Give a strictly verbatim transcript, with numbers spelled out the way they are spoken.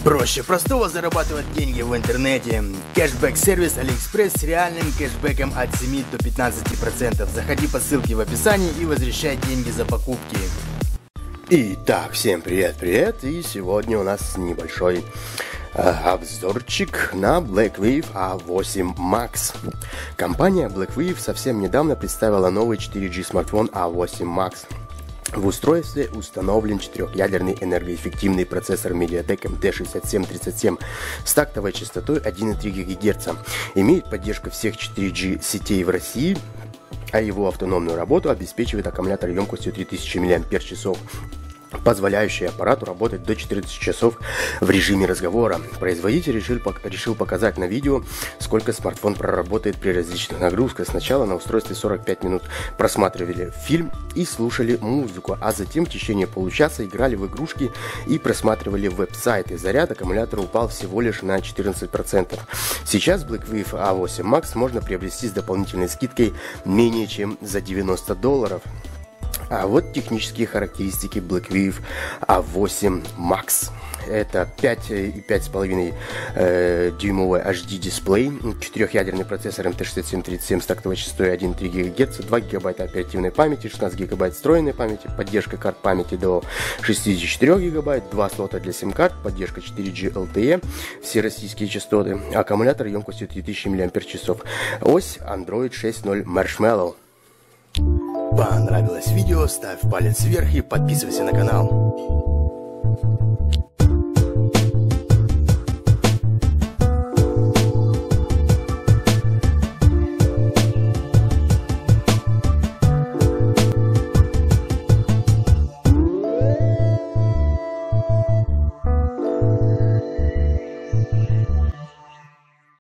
Проще простого зарабатывать деньги в интернете. Кэшбэк-сервис AliExpress с реальным кэшбэком от семи до пятнадцати процентов. Заходи по ссылке в описании и возвращай деньги за покупки. Итак, всем привет-привет, и сегодня у нас небольшой э, обзорчик на Blackwave а восемь Max. Компания Blackwave совсем недавно представила новый четыре джи смартфон а восемь Max. В устройстве установлен четырехъядерный энергоэффективный процессор Mediatek эм тэ шестьдесят семь тридцать семь с тактовой частотой один и три гигагерца. Имеет поддержку всех четыре джи сетей в России, а его автономную работу обеспечивает аккумулятор емкостью три тысячи мАч, позволяющий аппарату работать до четырнадцати часов в режиме разговора. Производитель решил, решил показать на видео, сколько смартфон проработает при различных нагрузках. Сначала на устройстве сорок пять минут просматривали фильм и слушали музыку, а затем в течение получаса играли в игрушки и просматривали веб-сайты. Заряд аккумулятора упал всего лишь на четырнадцать процентов. Сейчас Blackwave а восемь Max можно приобрести с дополнительной скидкой менее чем за девяносто долларов. А вот технические характеристики Blackwave а восемь Max. Это пять и пять с половиной э, дюймовый эйч ди дисплей, четырехъядерный процессор эм тэ шестьдесят семь тридцать семь с тактовой частотой один и три гигагерца, два гигабайта оперативной памяти, шестнадцать гигабайт встроенной памяти, поддержка карт памяти до шестидесяти четырёх гигабайт, два слота для сим-карт, поддержка четыре джи эл ти и, все российские частоты, аккумулятор емкостью три тысячи мАч, ось Android шесть ноль Marshmallow. Понравилось видео, ставь палец вверх и подписывайся на канал.